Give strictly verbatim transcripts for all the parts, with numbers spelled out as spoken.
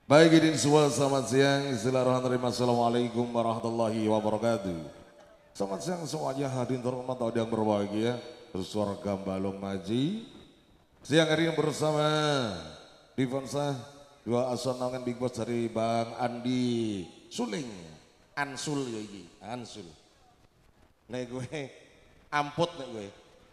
Baik ini semua selamat siang, Bismillahirrahmanirrahim. Assalamualaikum warahmatullahi wabarakatuh. Selamat siang semuanya hadirin terhormat yang berbahagia, bersuarga Balong Maji. Siang hari ini bersama Divansa, dua asonangan Big Boss dari Bang Andi Suling, Ansul ya ini, Ansul. Nek gue amput nek gue.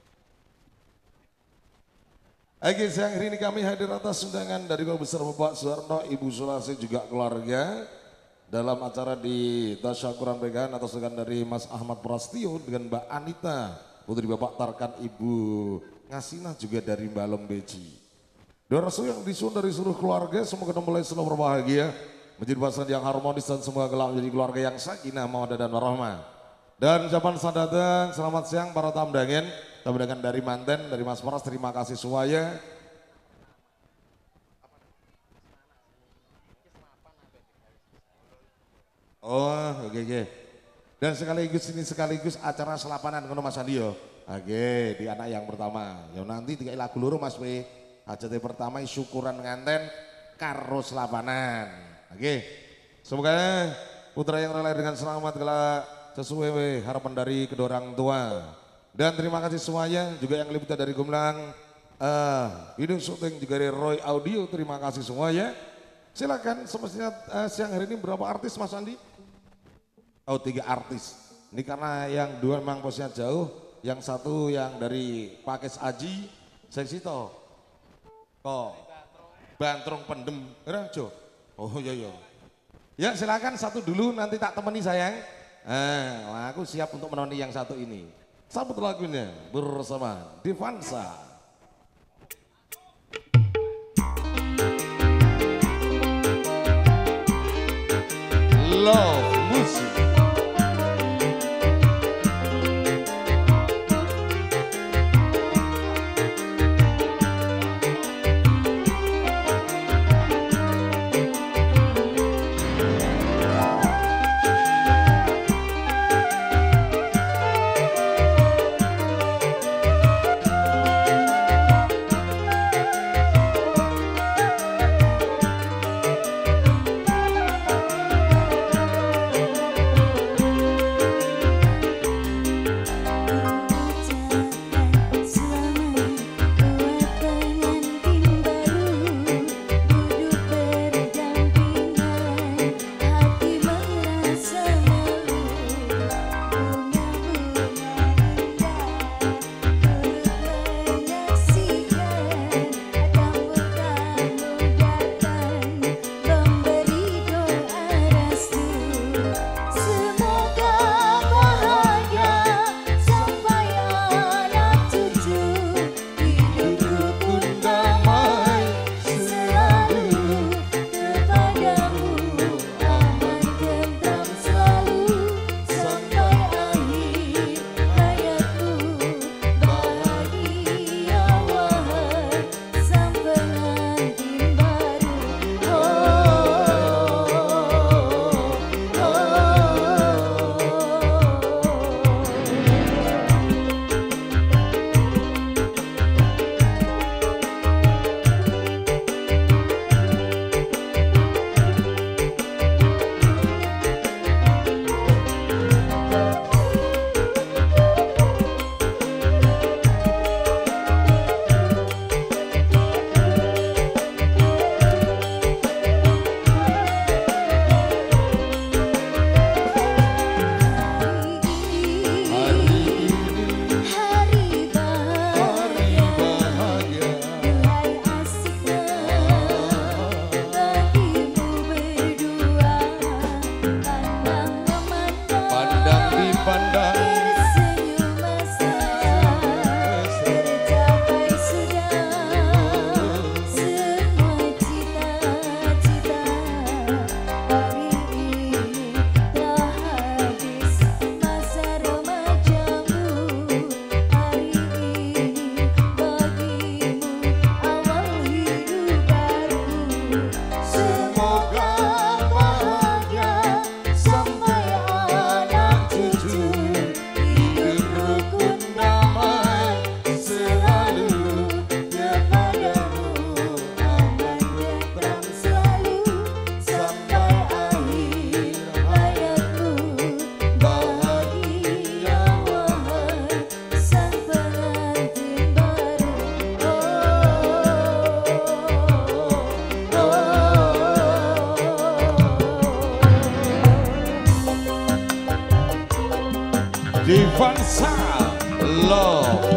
Oke, siang hari ini kami hadir atas undangan dari Bapak Besar Bapak Suwarno, Ibu Sulasi juga keluarga dalam acara di tasyakuran pernikahan atas undangan dari Mas Ahmad Prastio dengan Mbak Anita, putri Bapak Tarkan, Ibu Ngasinah juga dari Mbak Lembeci. Dua restu yang disusun dari seluruh keluarga, semoga mulai selalu berbahagia, menjadi pasangan yang harmonis dan semoga kelak menjadi keluarga yang sakinah, mawaddah dan warahmah. Dan ucapan selamat datang, selamat siang para tamu undangan. Tamu undangan dari Manten, dari Mas Pras, terima kasih semuanya. Oh, oke okay, oke. Okay. Dan sekaligus ini sekaligus acara selapanan ngono Mas Andio. Oke, okay, di anak yang pertama. Ya nanti tiga lagu loro Mas W. Hajat pertama syukuran nganten karo selapanan. Oke. Okay. Semoga putra yang rela dengan selamat kelak sesuai harapan dari kedua orang tua. Dan terima kasih semuanya juga yang liputan dari Gumlang, uh, video syuting juga dari Roy Audio, terima kasih semuanya. Silakan semestinya uh, siang hari ini berapa artis Mas Andi? Oh tiga artis. Ini karena yang dua memang posisinya jauh, yang satu yang dari Pakis Aji, seksi toh. Oh, Bantrung Pendem, Jo. Oh iya iya. Ya silakan satu dulu nanti tak temani sayang. Nah, aku siap untuk menemani yang satu ini. Sambut lagunya bersama Divansa. Love Music. Vansa Love.